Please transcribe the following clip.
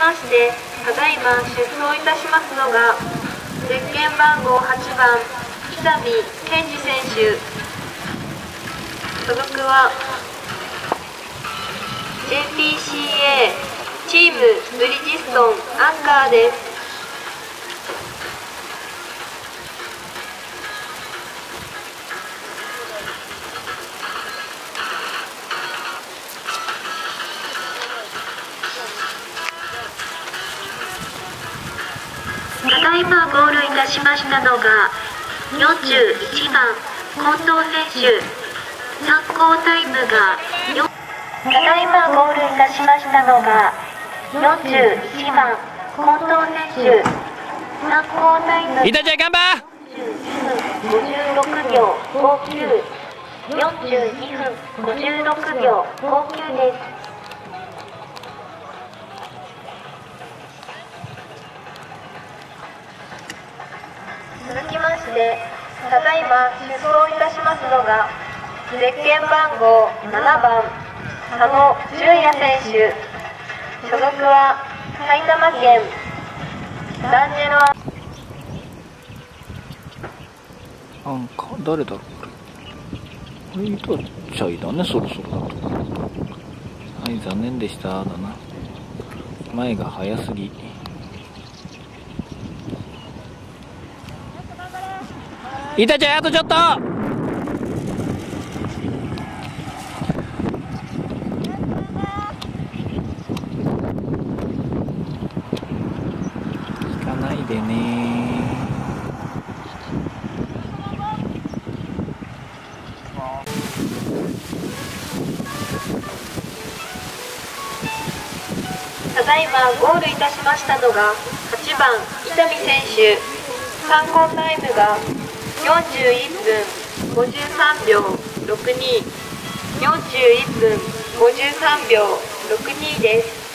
まして、ただいま出走いたしますのが、ゼッケン番号8番、伊丹健二選手。所属は JPCA チームブリヂストンアンカーです。ただいまゴールいたしましたのが41番近藤選手。参考タイムがただいまゴールいたしましたのが41番近藤選手。参考タイムイタちゃん頑張 56秒59、42分56秒59です。続きまして、ただいま出走いたしますのが、ゼッケン番号7番、佐野純也選手。所属は埼玉県ダンジェロアンカー誰だろうこれ。イタチャイだね、そろそろだと。はい、残念でしただな。前が早すぎ。イタちゃんあとちょっと。引かないでね。 ただいまゴールいたしましたのが8番伊丹選手。参考タイムが41分53秒62、41分53秒62です。